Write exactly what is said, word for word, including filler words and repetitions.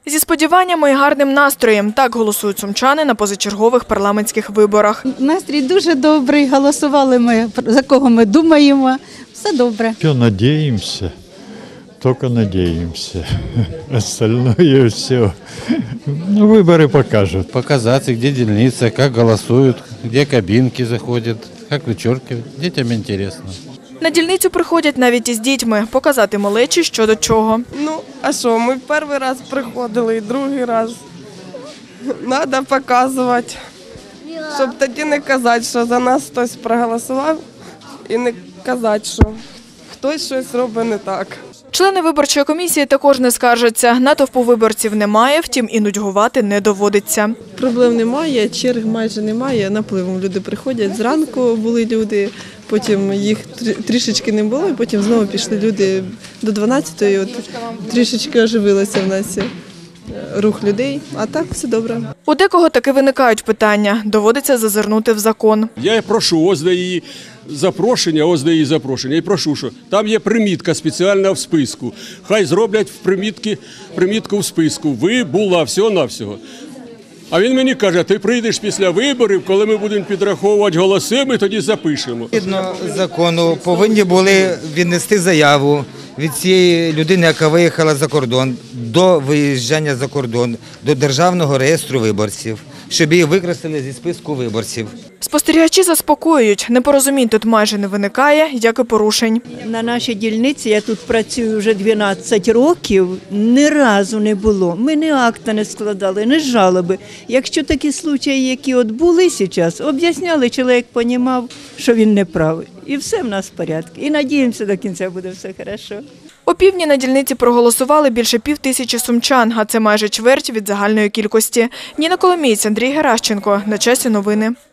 Зі сподіваннями і гарним настроєм так голосують сумчани на позачергових парламентських виборах. Настрій дуже добрий, голосували ми, за кого ми думаємо, все добре. Все надеемся, только надеемся. Остальное все. Ну, выборы покажут. Показать, где дельница, как голосуют, где кабинки заходят, как вычеркивают. Детям интересно. На дільницю приходять навіть із дітьми, показати малечі, що до чого. Ну, а що, ми перший раз приходили і другий раз. Треба показувати, щоб тоді не казати, що за нас хтось проголосував, і не казати, що хтось щось робить не так. Члени виборчої комісії також не скаржаться. Натовпу виборців немає, втім і нудьгувати не доводиться. Проблем немає, черг майже немає, напливом люди приходять. Зранку були люди, потім їх трішечки не було, і потім знову пішли люди до дванадцятої. От трішечки оживилося в нас рух людей, а так все добре. У декого таки виникають питання, доводиться зазирнути в закон. Я прошу, ось де її запрошення, ось де її запрошення, і прошу, що там є примітка спеціальна в списку. Хай зроблять в примітки, примітку в списку. Ви була всього-навсього. А він мені каже, ти прийдеш після виборів, коли ми будемо підраховувати голоси, ми тоді запишемо. Згідно закону повинні були віднести заяву від цієї людини, яка виїхала за кордон, до виїжджання за кордон, до Державного реєстру виборців, щоб її викреслили зі списку виборців. Спостерігачі заспокоюють, непорозумінь тут майже не виникає, як і порушень. На нашій дільниці, я тут працюю вже дванадцять років, ні разу не було. Ми ні акта не складали, ні жалоби. Якщо такі случаї, які от були зараз, об'ясняли, чоловік розумів, що він не правий. І все в нас в порядку. І надіємося, до кінця буде все добре. О півдні на дільниці проголосували більше пів тисячі сумчан, а це майже чверть від загальної кількості. Ніна Коломієць, Андрій Геращенко. На часі новини.